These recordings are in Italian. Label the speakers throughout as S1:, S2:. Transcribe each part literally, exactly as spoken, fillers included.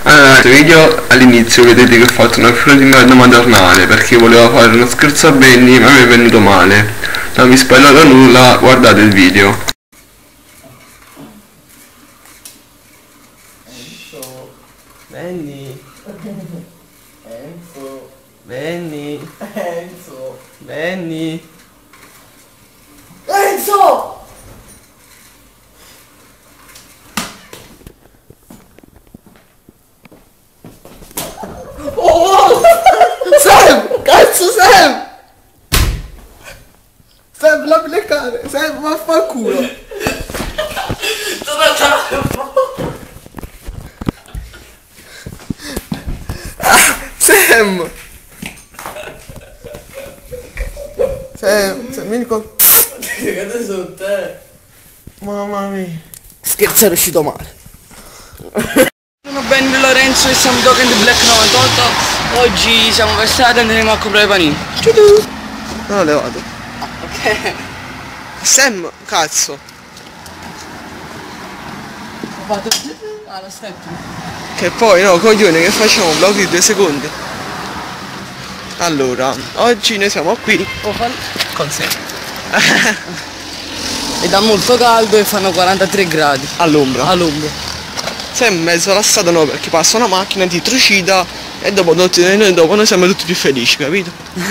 S1: Allora, questo video all'inizio vedete che ho fatto una fila di merda madornale perché volevo fare uno scherzo a Benny ma mi è venuto male. Non vi spoilerò nulla, guardate il video.
S2: Enzo. Benny. Enzo. Benny. Enzo. Benny. Enzo! Oh! Sam! Cazzo Sam! Sam, la leccare! Sam, vaffanculo! Ah, Sam! Sam, Sam, vieni con... Che sono te? Mamma mia! Scherzo, è uscito male.
S3: Sono Benny Lorenzo e siamo Dogen di Black novantotto. Oggi siamo per strada e andremo a comprare panini.
S2: Ciao! Non ho levato.
S3: Ah, ok.
S2: Sam, cazzo!
S3: Ho fatto... Ah, lo step.
S2: Che poi, no, coglione, che facciamo? Un vlog di due secondi. Allora, oggi noi siamo qui
S3: Oh, fan...
S2: con Sam.
S3: Ed ha molto caldo e fanno quarantatré gradi.
S2: All'ombra.
S3: All'ombra.
S2: Sam in mezzo alla strada no, perché passa una macchina, ti trucida e dopo noi, dopo noi siamo tutti più felici, capito?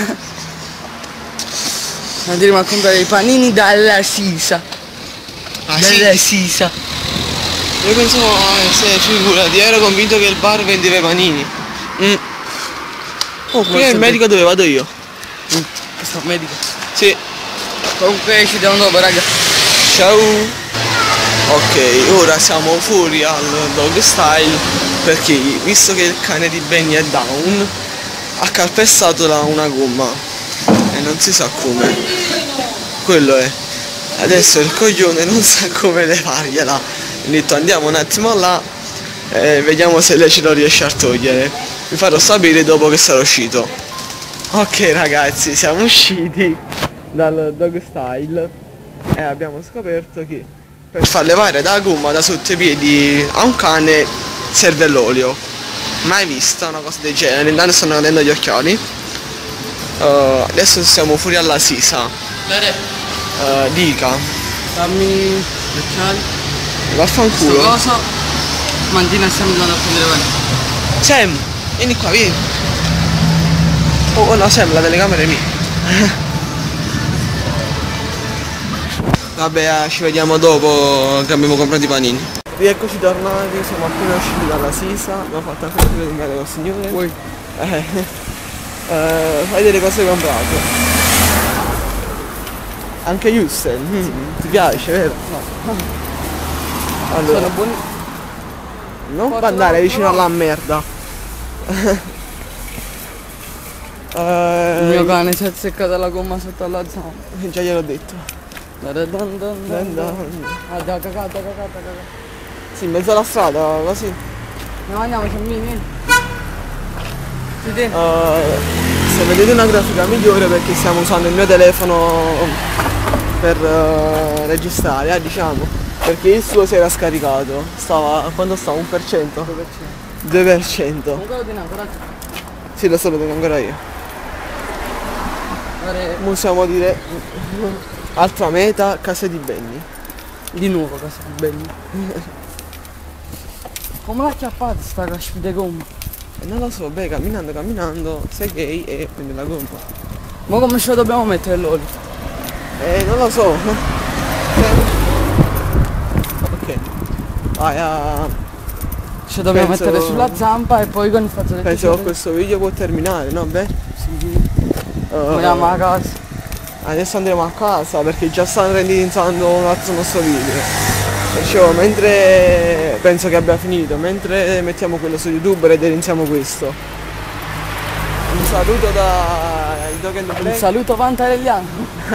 S3: Andremo a comprare i panini dalla Sisa.
S2: Ah
S3: Dalla
S2: sì?
S3: Sisa.
S2: Io pensavo, eh, se figurati, ero convinto che il bar vendeva i panini. Mm. Oh, qui è il medico dove vado io.
S3: Mm. Questo medico.
S2: Sì.
S3: Comunque ci vediamo dopo, raga.
S2: Ciao. Ok, ora siamo fuori al dog style perché visto che il cane di Benny è down ha calpestato la, una gomma e non si sa come. Quello è. Adesso il coglione non sa come levargliela. Ho detto andiamo un attimo là e vediamo se lei ce lo riesce a togliere. Vi farò sapere dopo che sarà uscito. Ok ragazzi, siamo usciti dal dog style e abbiamo scoperto che per far levare da gomma da sotto i piedi a un cane serve l'olio. Mai vista una cosa del genere, intanto stanno cadendo gli occhiali. Uh, adesso siamo fuori alla Sisa.
S3: Dare.
S2: Uh, dica.
S3: Dammi gli occhiali.
S2: Vaffanculo.
S3: Sto coso. Mantina stiamo andando a prendere panini.
S2: Sam, vieni qua, vieni. Oh, oh no Sam, la telecamera è mia. Vabbè, eh, ci vediamo dopo che abbiamo comprato i panini. Rieccoci tornati, siamo appena usciti dalla Sisa, abbiamo fatto anche una fila di col signore.
S3: Poi.
S2: Eh, eh, fai delle cose che hai comprato. Anche Yussel, mm, ti piace, vero?
S3: No.
S2: Allora,
S3: Sono buoni.
S2: non
S3: Porto
S2: andare
S3: la-
S2: vicino
S3: no.
S2: alla merda. eh,
S3: Il mio cane si è azzeccato la gomma sotto alla zampa.
S2: Già gliel'ho detto.
S3: Dun dun dun dun dun. Ah, già cagata, cagata, cagata.
S2: Sì, in mezzo alla strada, così.
S3: No, andiamo, c'è vieni, vieni. Sì, sì.
S2: Uh, se vedete una grafica migliore perché stiamo usando il mio telefono per uh, registrare, eh, diciamo. Perché il suo si era scaricato. Stava. Quando stava? un per cento?
S3: due per cento.
S2: due per cento.
S3: Comunque lo tieni ancora.
S2: Sì, lo so, lo tengo ancora io.
S3: Guarda,
S2: Possiamo dire altra meta, casa di Benny.
S3: di nuovo cosa bello. Come l'ha acchiappata sta caspita gomma?
S2: E non lo so, beh, camminando, camminando, sei gay e prendi la gomma.
S3: Ma come ce la dobbiamo mettere l'olio?
S2: Eh, non lo so. Ok. Vai a...
S3: Ce la dobbiamo
S2: Penso-
S3: mettere sulla zampa e poi con il fazzoletto.
S2: Penso che questo video può terminare, no? Beh?
S3: Sì.
S2: Uh,
S3: Andiamo a casa.
S2: Adesso andremo a casa perché già stanno realizzando un altro nostro video. Perciò mentre penso che abbia finito, mentre mettiamo quello su YouTube ed iniziamo questo. Un saluto da il Dogen
S3: Un
S2: Black.
S3: saluto pantaregliano.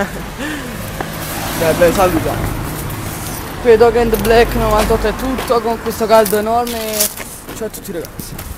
S2: Beh, beh, saluta.
S3: Qui Dogen Black novantotto è tutto con questo caldo enorme. Ciao a tutti ragazzi.